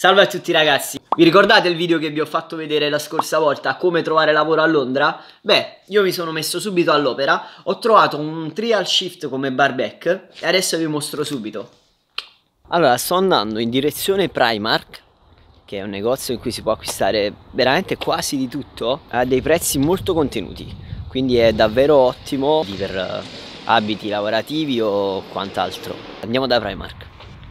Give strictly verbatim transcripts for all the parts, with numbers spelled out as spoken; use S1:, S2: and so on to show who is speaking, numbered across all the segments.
S1: Salve a tutti ragazzi, vi ricordate il video che vi ho fatto vedere la scorsa volta, come trovare lavoro a Londra? Beh, io mi sono messo subito all'opera, ho trovato un trial shift come barback e adesso vi mostro subito. Allora, sto andando in direzione Primark, che è un negozio in cui si può acquistare veramente quasi di tutto a dei prezzi molto contenuti, quindi è davvero ottimo per abiti lavorativi o quant'altro. Andiamo da Primark.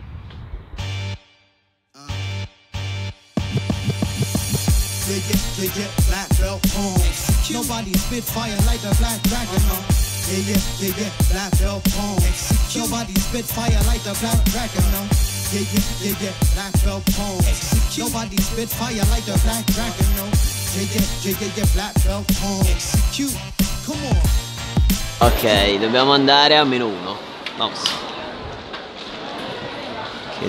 S2: Yeah, yeah, yeah, yeah, black belt on. Nobody spit fire like the black dragon, no. Yeah, yeah, yeah, yeah, black belt on. Nobody spit fire like the black dragon, no. Yeah, yeah, yeah, yeah, black belt on. Nobody spit fire like the black dragon, no. Yeah, yeah, yeah, yeah, yeah, black belt on. Execute, come on.
S1: Ok, dobbiamo andare a meno uno. Vamos. Che...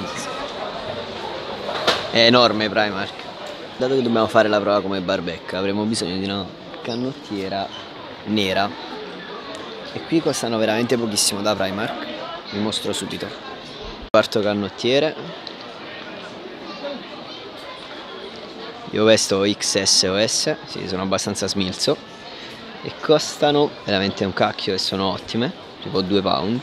S1: È enorme Primark. Dato che dobbiamo fare la prova come barbecue, avremo bisogno di una canottiera nera. E qui costano veramente pochissimo da Primark. Vi mostro subito. Quarto canottiere. Io vesto X S O S, sì, sono abbastanza smilzo. E costano veramente un cacchio e sono ottime, tipo due pound.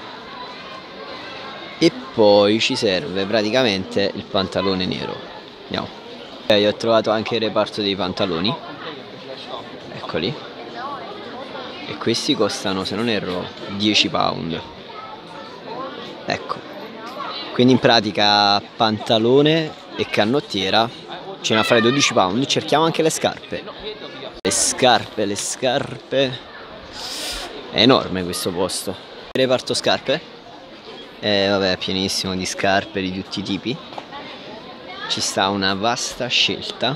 S1: E poi ci serve praticamente il pantalone nero. Andiamo. Io ho trovato anche il reparto dei pantaloni, eccoli, e questi costano, se non erro, dieci pound. Ecco, quindi in pratica pantalone e canottiera ce ne fa dodici pound. Cerchiamo anche le scarpe. Le scarpe, le scarpe, è enorme questo posto. Il reparto scarpe, eh, vabbè, è pienissimo di scarpe di tutti i tipi. Ci sta una vasta scelta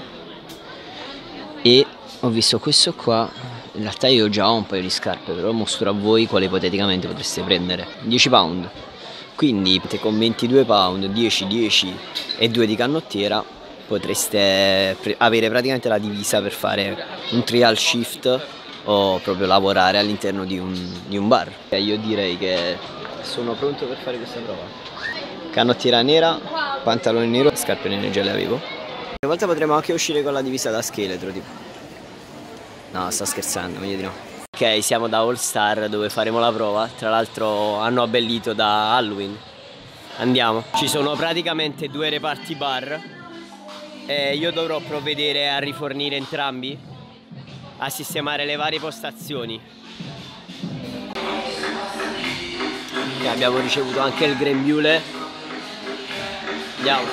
S1: e ho visto questo qua. In realtà io già ho un paio di scarpe, però mostro a voi quale ipoteticamente potreste prendere. Dieci pound, quindi con ventidue pound, dieci, dieci e due di canottiera potreste avere praticamente la divisa per fare un trial shift o proprio lavorare all'interno di un, di un bar. E io direi che sono pronto per fare questa prova. Canottiera nera, pantalone nero, scarpe nere già le avevo. Una volta potremo anche uscire con la divisa da scheletro, tipo. No, sto scherzando, meglio di no. Ok, siamo da All Star dove faremo la prova. Tra l'altro hanno abbellito da Halloween. Andiamo. Ci sono praticamente due reparti bar e io dovrò provvedere a rifornire entrambi, a sistemare le varie postazioni. Okay, abbiamo ricevuto anche il grembiule. Andiamo.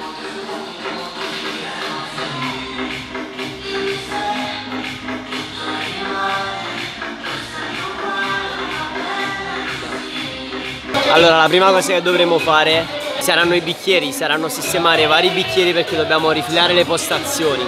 S1: Allora, la prima cosa che dovremo fare saranno i bicchieri, saranno sistemare vari bicchieri perché dobbiamo rifilare le postazioni.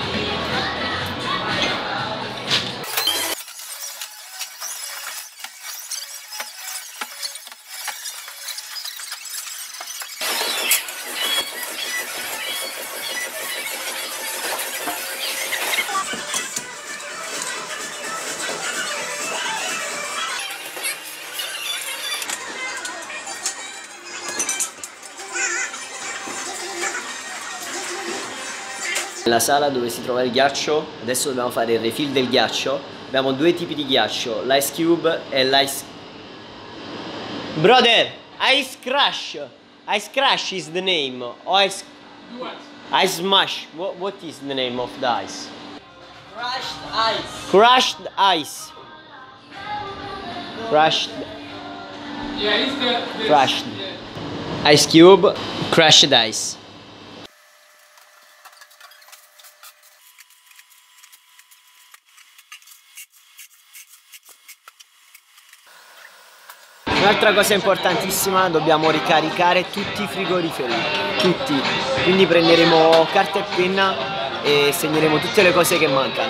S1: Nella sala dove si trova il ghiaccio, adesso dobbiamo fare il refill del ghiaccio. Abbiamo due tipi di ghiaccio, l'ice cube e l'ice... Brother, ice crush. Ice crush is the name. Or ice... Ice smash. What, what is the name of the ice?
S3: Crushed ice.
S1: Crushed ice. Crushed.
S3: Yeah, it's the, the
S1: Crushed.
S3: Yeah.
S1: Ice cube, crushed ice. Un'altra cosa importantissima, dobbiamo ricaricare tutti i frigoriferi, tutti, quindi prenderemo carta e penna e segneremo tutte le cose che mancano.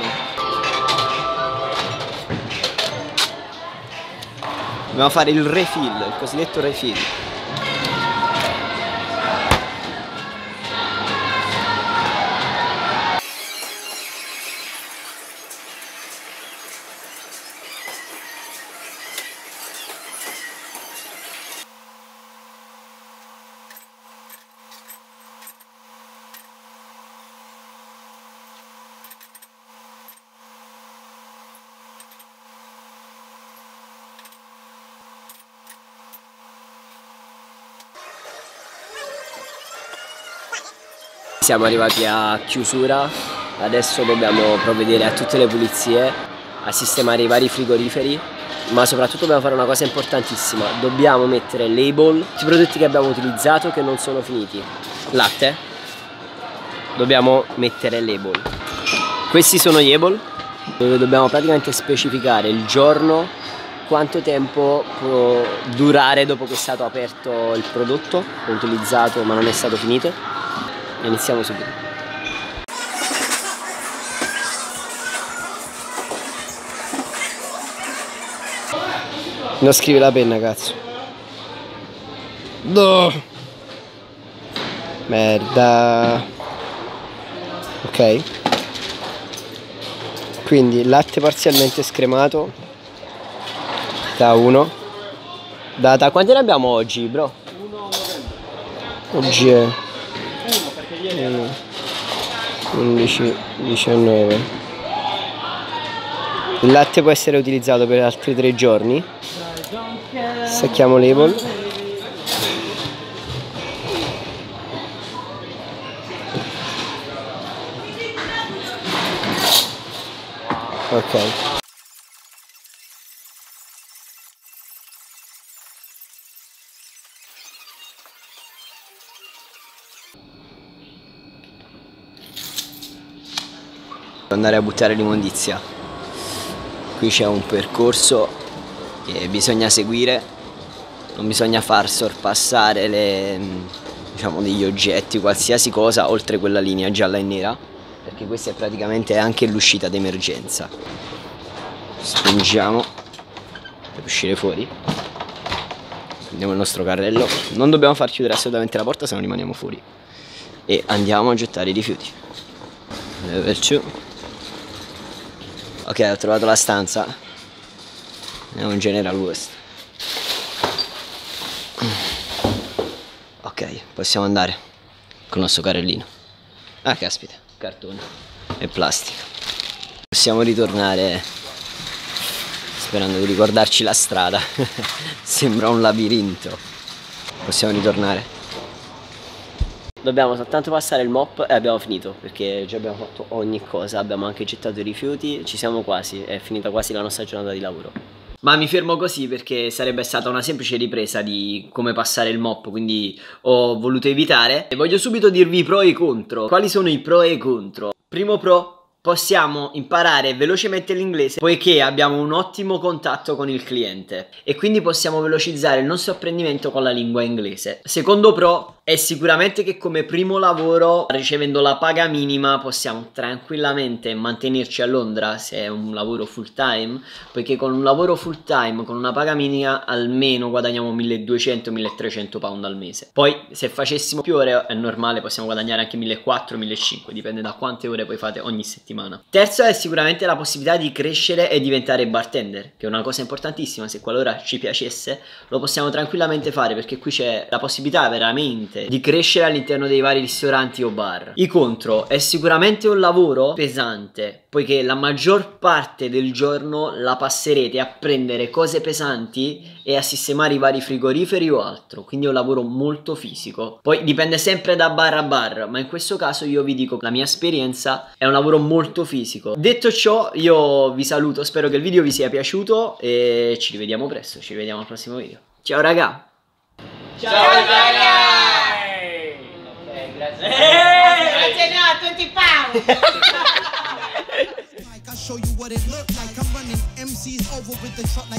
S1: Dobbiamo fare il refill, il cosiddetto refill. Siamo arrivati a chiusura, adesso dobbiamo provvedere a tutte le pulizie, a sistemare i vari frigoriferi, ma soprattutto dobbiamo fare una cosa importantissima: dobbiamo mettere label sui prodotti che abbiamo utilizzato che non sono finiti. Latte, dobbiamo mettere label. Questi sono gli label dove dobbiamo praticamente specificare il giorno, quanto tempo può durare dopo che è stato aperto il prodotto, utilizzato ma non è stato finito. E iniziamo subito. Non scrivi la penna, cazzo. No. Merda. Ok. Quindi latte parzialmente scremato. Da uno. Data. Quanti ne abbiamo oggi, bro? uno novembre. Oggi è uno perché ieri era undici diciannove. Il latte può essere utilizzato per altri tre giorni. Stacchiamo label. Ok. Andare a buttare l'immondizia. Qui c'è un percorso che bisogna seguire, non bisogna far sorpassare le, diciamo, degli oggetti, qualsiasi cosa oltre quella linea gialla e nera, perché questa è praticamente anche l'uscita d'emergenza. Spingiamo per uscire fuori, prendiamo il nostro carrello, non dobbiamo far chiudere assolutamente la porta, se no rimaniamo fuori, e andiamo a gettare i rifiuti. Level due. Ok, ho trovato la stanza. È un General West. Ok, possiamo andare con il nostro carrellino. Ah, caspita, cartone e plastica. Possiamo ritornare sperando di ricordarci la strada. Sembra un labirinto. Possiamo ritornare. Dobbiamo soltanto passare il mop e abbiamo finito, perché già abbiamo fatto ogni cosa, abbiamo anche gettato i rifiuti, ci siamo quasi, è finita quasi la nostra giornata di lavoro. Ma mi fermo così perché sarebbe stata una semplice ripresa di come passare il mop, quindi ho voluto evitare. E voglio subito dirvi i pro e i contro. Quali sono i pro e i contro? Primo pro: possiamo imparare velocemente l'inglese poiché abbiamo un ottimo contatto con il cliente e quindi possiamo velocizzare il nostro apprendimento con la lingua inglese. Secondo pro è sicuramente che come primo lavoro, ricevendo la paga minima, possiamo tranquillamente mantenerci a Londra se è un lavoro full time, poiché con un lavoro full time con una paga minima almeno guadagniamo milleduecento milletrecento pound al mese. Poi se facessimo più ore è normale, possiamo guadagnare anche millequattrocento millecinquecento, dipende da quante ore poi fate ogni settimana. Terzo è sicuramente la possibilità di crescere e diventare bartender, che è una cosa importantissima. Se qualora ci piacesse lo possiamo tranquillamente fare, perché qui c'è la possibilità veramente di crescere all'interno dei vari ristoranti o bar. I contro: è sicuramente un lavoro pesante, poiché la maggior parte del giorno la passerete a prendere cose pesanti e a sistemare i vari frigoriferi o altro, quindi è un lavoro molto fisico. Poi dipende sempre da bar a bar, ma in questo caso io vi dico la mia esperienza, è un lavoro molto fisico. Detto ciò, io vi saluto, spero che il video vi sia piaciuto e ci rivediamo presto, ci rivediamo al prossimo video. Ciao raga!
S3: Ciao raga! Grazie. Grazie no, twenty pound.
S2: I'll show you what it look like. I'm running M Cs over with the truck like